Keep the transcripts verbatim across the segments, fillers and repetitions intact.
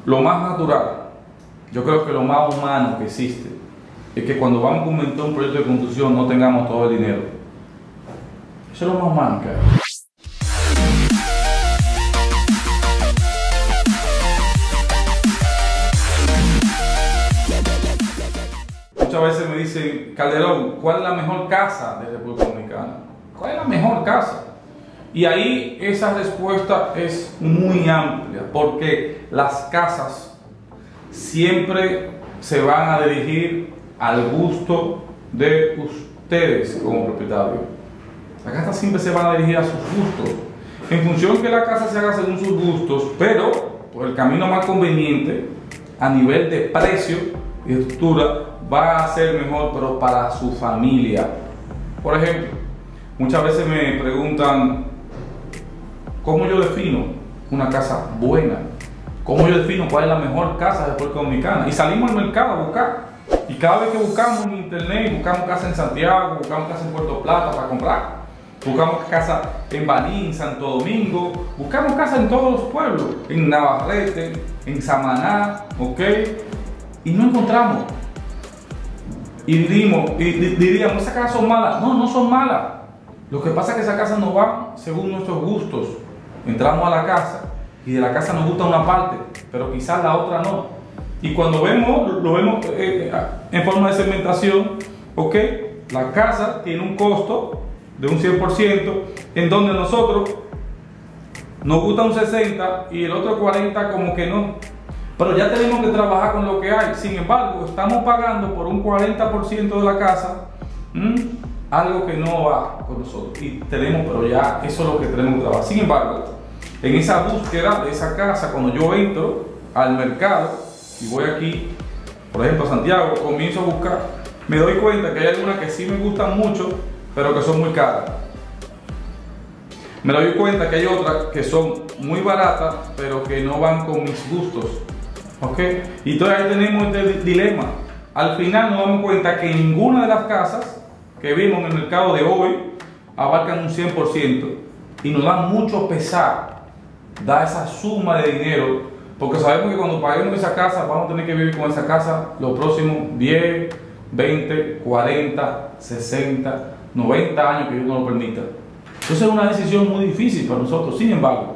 Lo más natural, yo creo que lo más humano que existe, es que cuando vamos a comentar un proyecto de construcción no tengamos todo el dinero. Eso es lo más humano que hay. Muchas veces me dicen, Calderón, ¿cuál es la mejor casa de República Dominicana? ¿Cuál es la mejor casa? Y ahí esa respuesta es muy amplia, porque las casas siempre se van a dirigir al gusto de ustedes como propietarios. Las casas siempre se van a dirigir a sus gustos, en función que la casa se haga según sus gustos, pero por el camino más conveniente, a nivel de precio y estructura, va a ser mejor, pero para su familia. Por ejemplo, muchas veces me preguntan, ¿cómo yo defino una casa buena? ¿Cómo yo defino cuál es la mejor casa de República Dominicana? Y salimos al mercado a buscar. Y cada vez que buscamos en internet, buscamos casa en Santiago, buscamos casa en Puerto Plata para comprar, buscamos casa en Baní, en Santo Domingo, buscamos casa en todos los pueblos, en Navarrete, en Samaná, ¿ok? Y no encontramos. Y diríamos, y diríamos, ¿esas casas son malas? No, no son malas. Lo que pasa es que esas casas no van según nuestros gustos. Entramos a la casa y de la casa nos gusta una parte, pero quizás la otra no. Y cuando vemos, lo vemos eh, en forma de segmentación, ok, la casa tiene un costo de un cien por ciento, en donde nosotros nos gusta un sesenta por ciento y el otro cuarenta por ciento como que no. Pero ya tenemos que trabajar con lo que hay. Sin embargo, estamos pagando por un cuarenta por ciento de la casa, ¿m? algo que no va con nosotros. Y tenemos, pero ya eso es lo que tenemos que trabajar. Sin embargo, en esa búsqueda de esa casa, cuando yo entro al mercado y voy aquí, por ejemplo a Santiago, comienzo a buscar, me doy cuenta que hay algunas que sí me gustan mucho, pero que son muy caras. Me doy cuenta que hay otras que son muy baratas, pero que no van con mis gustos. ¿Ok? Y entonces ahí tenemos este dilema. Al final nos damos cuenta que ninguna de las casas que vimos en el mercado de hoy abarcan un cien por ciento. Y nos da mucho pesar dar esa suma de dinero, porque sabemos que cuando paguemos esa casa vamos a tener que vivir con esa casa los próximos diez, veinte, cuarenta, sesenta, noventa años que Dios nos lo permita. Entonces es una decisión muy difícil para nosotros. Sin embargo,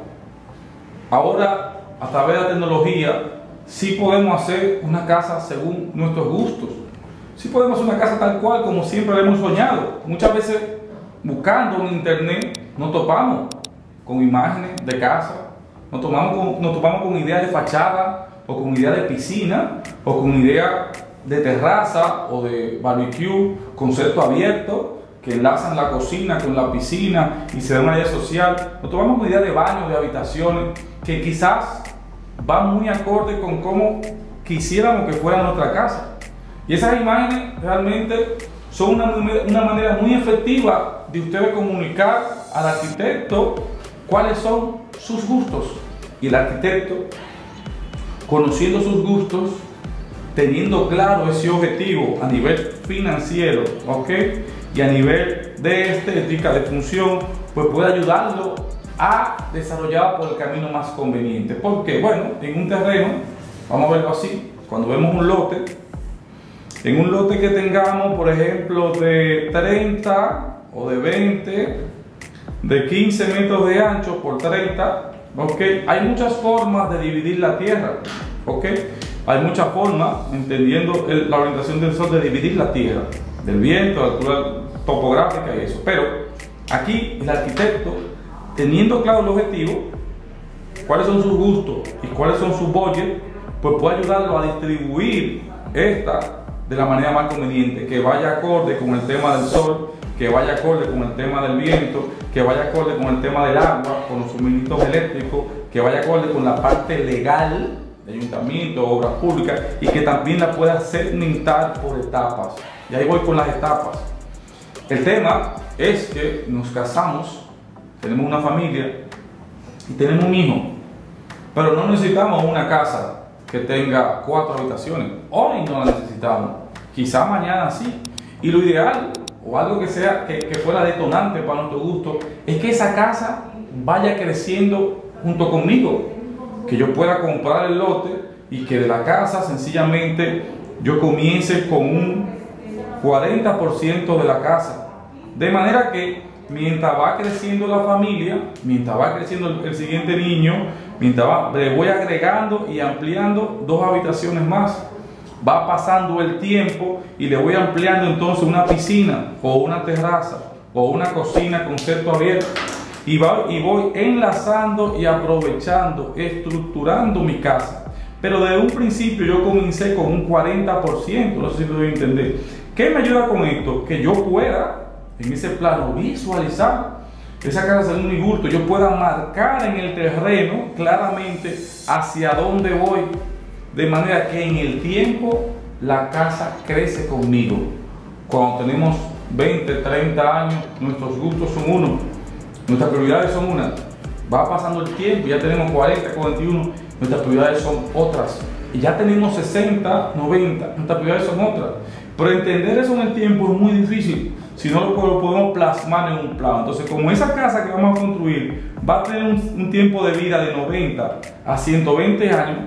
ahora a través de la tecnología sí podemos hacer una casa según nuestros gustos. Sí podemos hacer una casa tal cual como siempre la hemos soñado. Muchas veces buscando en internet nos topamos con imágenes de casa, nos topamos con, nos topamos con ideas de fachada, o con ideas de piscina, o con ideas de terraza o de barbecue, concepto abierto, que enlazan la cocina con la piscina y se da una idea social. Nos tomamos con ideas de baños, de habitaciones, que quizás van muy acorde con cómo quisiéramos que fuera nuestra casa. Y esas imágenes realmente son una, una manera muy efectiva de ustedes comunicar al arquitecto cuáles son sus gustos. Y el arquitecto, conociendo sus gustos, teniendo claro ese objetivo a nivel financiero, ¿ok? Y a nivel de estética, de función, pues puede ayudarlo a desarrollar por el camino más conveniente. Porque, bueno, en un terreno, vamos a verlo así, cuando vemos un lote, en un lote que tengamos, por ejemplo, de treinta o de veinte, de quince metros de ancho por treinta, ¿ok? Hay muchas formas de dividir la tierra, ¿ok? Hay muchas formas, entendiendo el, la orientación del sol, de dividir la tierra, del viento, la altura topográfica y eso. Pero aquí el arquitecto, teniendo claro el objetivo, cuáles son sus gustos y cuáles son sus budgets, pues puede ayudarlo a distribuir esta de la manera más conveniente, que vaya acorde con el tema del sol, que vaya acorde con el tema del viento, que vaya acorde con el tema del agua, con los suministros eléctricos, que vaya acorde con la parte legal de ayuntamiento, obras públicas, y que también la pueda segmentar por etapas. Y ahí voy con las etapas. El tema es que nos casamos, tenemos una familia y tenemos un hijo, pero no necesitamos una casa que tenga cuatro habitaciones. Hoy no la necesitamos, quizá mañana sí. Y lo ideal, o algo que sea que, que fuera detonante para nuestro gusto, es que esa casa vaya creciendo junto conmigo. que yo pueda comprar el lote y que de la casa sencillamente yo comience con un cuarenta por ciento de la casa. De manera que mientras va creciendo la familia, mientras va creciendo el, el siguiente niño, mientras va, le voy agregando y ampliando dos habitaciones más. Va pasando el tiempo y le voy ampliando entonces una piscina o una terraza o una cocina con techo abierto. Y, va, y voy enlazando y aprovechando, estructurando mi casa. Pero desde un principio yo comencé con un cuarenta por ciento, no sé si lo voy a entender. ¿Qué me ayuda con esto? Que yo pueda, en ese plano, visualizar esa casa según mi gusto. Yo pueda marcar en el terreno claramente hacia dónde voy. De manera que en el tiempo la casa crece conmigo. Cuando tenemos veinte, treinta años, nuestros gustos son uno. Nuestras prioridades son una. Va pasando el tiempo, ya tenemos cuarenta, cuarenta y uno, nuestras prioridades son otras. Y ya tenemos sesenta, noventa, nuestras prioridades son otras. Pero entender eso en el tiempo es muy difícil, si no lo podemos plasmar en un plan. Entonces, como esa casa que vamos a construir va a tener un, un tiempo de vida de noventa a ciento veinte años,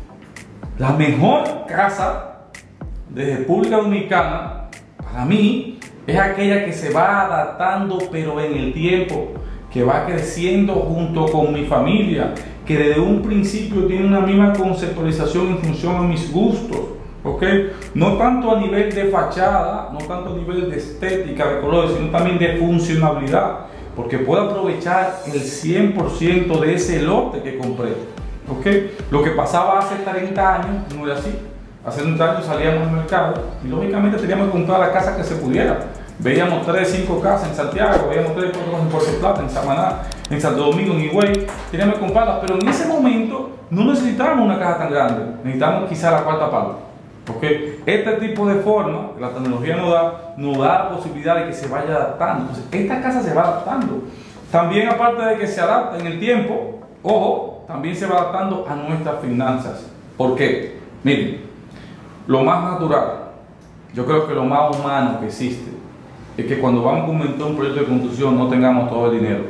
la mejor casa de República Dominicana, para mí, es aquella que se va adaptando, pero en el tiempo, que va creciendo junto con mi familia, que desde un principio tiene una misma conceptualización en función a mis gustos, ¿ok? No tanto a nivel de fachada, no tanto a nivel de estética, de colores, sino también de funcionalidad, porque puedo aprovechar el cien por ciento de ese lote que compré, ¿ok? Lo que pasaba hace treinta años no era así. Hace treinta años salíamos al mercado y lógicamente teníamos que comprar la casa que se pudiera. Veíamos tres, cinco casas en Santiago, veíamos tres, cuatro casas en Puerto Plata, en Samaná, en Santo Domingo, en Higüey, teníamos que comprarlas, pero en ese momento no necesitábamos una casa tan grande, necesitábamos quizá la cuarta parte. Porque este tipo de forma que la tecnología nos da, nos da la posibilidad de que se vaya adaptando. Entonces, esta casa se va adaptando. También, aparte de que se adapta en el tiempo, ojo, también se va adaptando a nuestras finanzas. ¿Por qué? Miren, lo más natural, yo creo que lo más humano que existe, es que cuando vamos a comentar un proyecto de construcción no tengamos todo el dinero.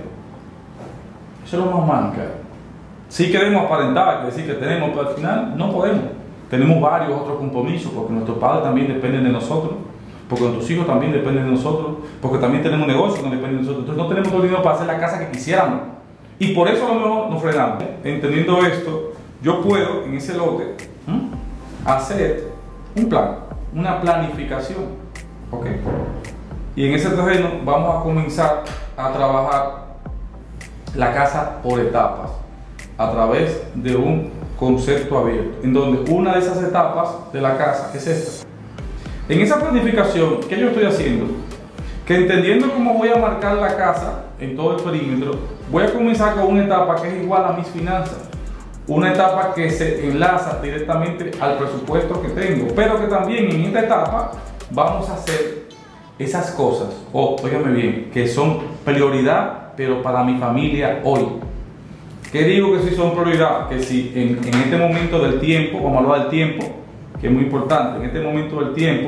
Eso es lo más humano que hay. Sí queremos aparentar, decir que tenemos, pero al final no podemos. Tenemos varios otros compromisos, porque nuestros padres también dependen de nosotros, porque nuestros hijos también dependen de nosotros, porque también tenemos negocios que dependen de nosotros. Entonces no tenemos todo el dinero para hacer la casa que quisiéramos. Y por eso a lo mejor nos frenamos. Entendiendo esto, yo puedo en ese lote ¿m? hacer un plan, una planificación. ¿Ok? Y en ese terreno vamos a comenzar a trabajar la casa por etapas, a través de un concepto abierto, en donde una de esas etapas de la casa es esta. En esa planificación, ¿qué yo estoy haciendo? Que entendiendo cómo voy a marcar la casa en todo el perímetro, voy a comenzar con una etapa que es igual a mis finanzas, una etapa que se enlaza directamente al presupuesto que tengo, pero que también en esta etapa vamos a hacer esas cosas, o oh, óigame bien, que son prioridad, pero para mi familia hoy. ¿Qué digo que sí son prioridad? Que si en, en este momento del tiempo, vamos a hablar del tiempo, que es muy importante, en este momento del tiempo,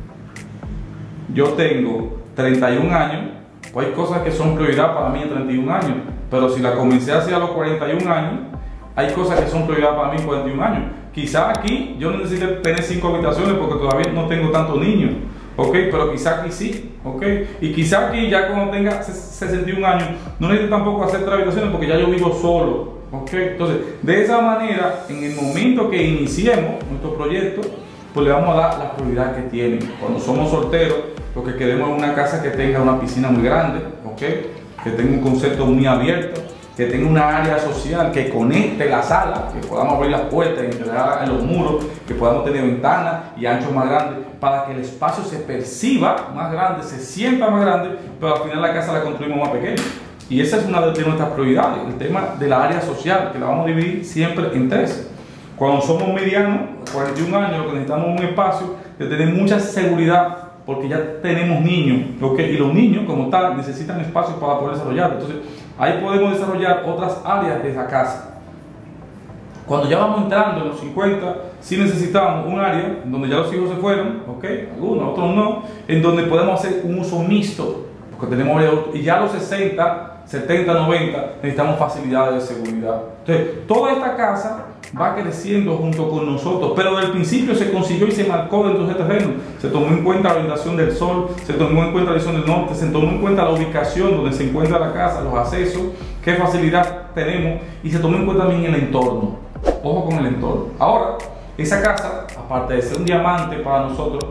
yo tengo treinta y un años, pues hay cosas que son prioridad para mí a treinta y un años, pero si la comencé hacia los cuarenta y un años, hay cosas que son prioridad para mí a cuarenta y un años. Quizá aquí yo no necesito tener cinco habitaciones porque todavía no tengo tantos niños. Ok, pero quizá aquí sí, ok, y quizá aquí ya cuando tenga sesenta y un años no necesito tampoco hacer tres habitaciones porque ya yo vivo solo, ok. Entonces, de esa manera, en el momento que iniciemos nuestro proyecto, pues le vamos a dar la prioridad que tienen. Cuando somos solteros, lo que queremos es una casa que tenga una piscina muy grande, ok, que tenga un concepto muy abierto, que tenga una área social que conecte la sala, que podamos abrir las puertas y entrar en los muros, que podamos tener ventanas y anchos más grandes, para que el espacio se perciba más grande, se sienta más grande, pero al final la casa la construimos más pequeña. Y esa es una de nuestras prioridades, el tema de la área social, que la vamos a dividir siempre en tres. Cuando somos medianos, cuarenta y un años, lo que necesitamos es un espacio de tener mucha seguridad, porque ya tenemos niños, ¿okay? Y los niños como tal necesitan espacio para poder desarrollar. Entonces ahí podemos desarrollar otras áreas de la casa. Cuando ya vamos entrando en los cincuenta, sí necesitamos un área donde ya los hijos se fueron, ¿ok? Algunos, otros no, en donde podemos hacer un uso mixto, porque tenemos, y ya a los sesenta, setenta, noventa, necesitamos facilidades de seguridad. Entonces, toda esta casa va creciendo junto con nosotros, pero desde el principio se consiguió y se marcó dentro de este terreno. Se tomó en cuenta la orientación del sol, se tomó en cuenta la dirección del norte, se tomó en cuenta la ubicación donde se encuentra la casa, los accesos, qué facilidad tenemos, y se tomó en cuenta también el entorno. Ojo con el entorno. Ahora, esa casa, aparte de ser un diamante para nosotros,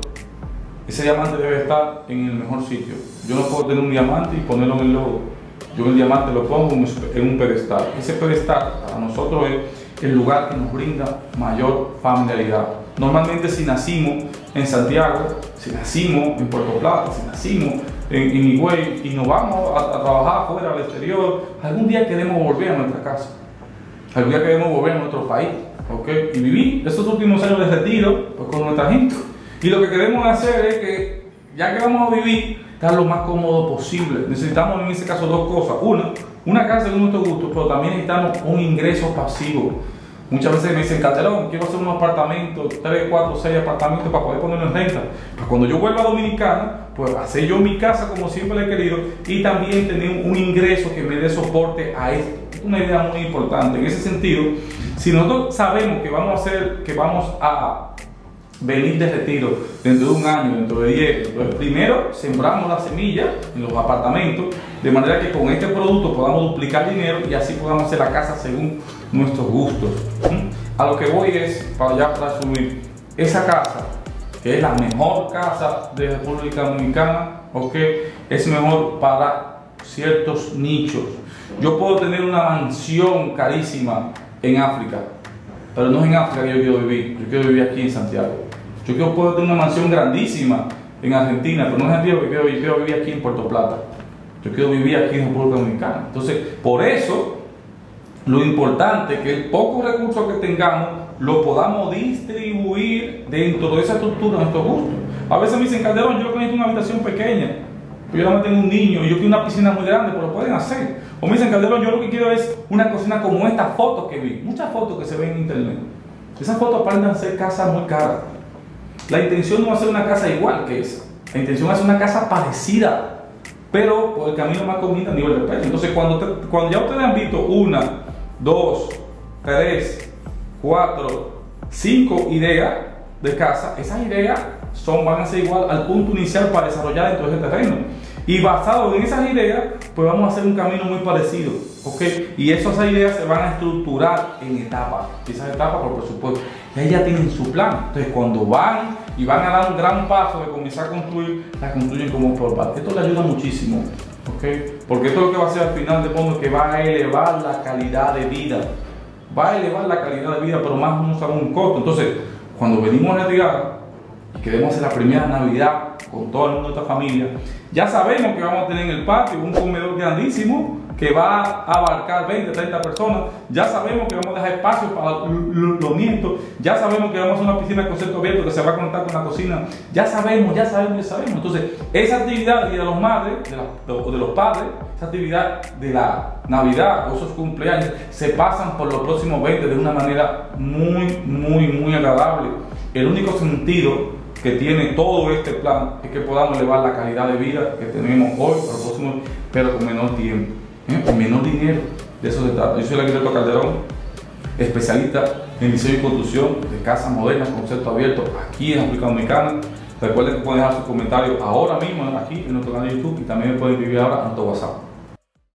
ese diamante debe estar en el mejor sitio. Yo no puedo tener un diamante y ponerlo en el logo. Yo el diamante lo pongo en un pedestal. Ese pedestal para nosotros es el lugar que nos brinda mayor familiaridad. Normalmente si nacimos en Santiago, si nacimos en Puerto Plata, si nacimos en, en Higüey y nos vamos a, a trabajar fuera al exterior, algún día queremos volver a nuestra casa. Algún día queremos volver a nuestro país. ¿Okay? Y vivir esos últimos años de retiro pues, con nuestra gente. Y lo que queremos hacer es que, ya que vamos a vivir, estar lo más cómodo posible. Necesitamos en ese caso dos cosas. Una, una casa según nuestro gusto, pero también necesitamos un ingreso pasivo. Muchas veces me dicen, Calderón, quiero hacer un apartamento, tres, cuatro, seis apartamentos para poder ponerlo en renta. Pues cuando yo vuelva a Dominicana, pues hacer yo mi casa como siempre he querido y también tener un ingreso que me dé soporte a esto. Es una idea muy importante. En ese sentido, si nosotros sabemos que vamos a hacer, que vamos a venir de retiro dentro de un año, dentro de diez, entonces primero sembramos la semilla en los apartamentos, de manera que con este producto podamos duplicar dinero y así podamos hacer la casa según nuestros gustos. A lo que voy es, para ya para subir, esa casa, que es la mejor casa de República Dominicana, ¿ok? Es mejor para ciertos nichos. Yo puedo tener una mansión carísima en África, pero no es en África que yo quiero vivir, yo quiero vivir aquí en Santiago. Yo quiero, puedo tener una mansión grandísima en Argentina, pero no es en Santiago que quiero, yo quiero vivir aquí en Puerto Plata. Yo quiero vivir aquí en República Dominicana. Entonces, por eso, lo importante es que el poco recurso que tengamos lo podamos distribuir dentro de esa estructura de nuestros gustos. A veces me dicen, Calderón, yo lo que necesito es una habitación pequeña, yo nada más tengo un niño y yo quiero una piscina muy grande, pero lo pueden hacer. O me dicen, Calderón, yo lo que quiero es una cocina como esta foto que vi, muchas fotos que se ven en internet. Esas fotos aparentan ser casas muy caras. La intención no va a ser una casa igual que esa, la intención es una casa parecida, pero por el camino más conveniente a nivel de precio. Entonces, cuando, te, cuando ya ustedes han visto una, dos, tres, cuatro, cinco ideas de casa, esas ideas son, van a ser igual al punto inicial para desarrollar dentro de ese terreno. Y basado en esas ideas, pues vamos a hacer un camino muy parecido, ¿ok? Y esas ideas se van a estructurar en etapas, esas etapas por presupuesto. Y ahí ya tienen su plan. Entonces, cuando van y van a dar un gran paso de comenzar a construir, la construyen como por parte. Esto le ayuda muchísimo, ¿ok? Porque esto es lo que va a hacer al final de fondo, que va a elevar la calidad de vida. Va a elevar la calidad de vida, pero más no sabe un costo. Entonces, cuando venimos a retirar y queremos hacer la primera Navidad con todo el mundo de nuestra familia, ya sabemos que vamos a tener en el patio un comedor grandísimo que va a abarcar veinte, treinta personas, ya sabemos que vamos a dejar espacio para los nietos, ya sabemos que vamos a hacer una piscina de concepto abierto que se va a conectar con la cocina, ya sabemos, ya sabemos, ya sabemos. Entonces, esa actividad de los madres, de, la, de, de los padres, esa actividad de la Navidad o esos cumpleaños, se pasan por los próximos veinte de una manera muy, muy, muy agradable. El único sentido que tiene todo este plan es que podamos elevar la calidad de vida que tenemos hoy, para el próximo, pero con menor tiempo, ¿eh? Con menor dinero. De eso se trata. Yo soy el arquitecto Calderón, especialista en diseño y construcción de casas modernas, concepto abierto aquí en República Dominicana. Recuerden que pueden dejar sus comentarios ahora mismo aquí en nuestro canal de YouTube y también pueden escribir ahora a nuestro WhatsApp.